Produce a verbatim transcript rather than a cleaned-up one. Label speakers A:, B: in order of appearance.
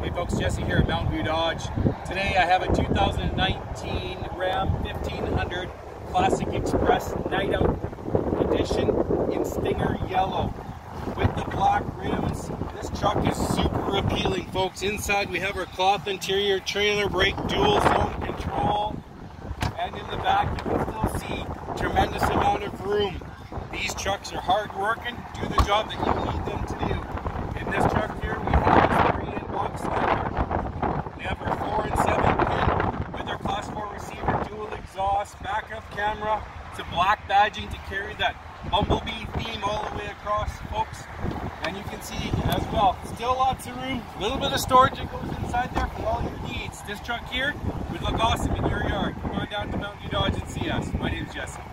A: Hey folks, Jesse here at Mountain View Dodge. Today I have a two thousand nineteen Ram fifteen hundred Classic Express Night Out Edition in Stinger Yellow with the black rims. This truck is super appealing, folks. Inside we have our cloth interior, trailer brake, dual zone control, and in the back you can still see tremendous amount of room. These trucks are hard working, do the job that you need them to do. In this truck here we have a three in box cylinder. We have our four and seven pin with our class four receiver, dual exhaust, backup camera. It's a black badging to carry that bumblebee theme all the way across, folks. And you can see as well, still lots of room, a little bit of storage that goes inside there for all your needs. This truck here would look awesome in your yard. Come on down to Mountain View Dodge and see us. My name is Jesse.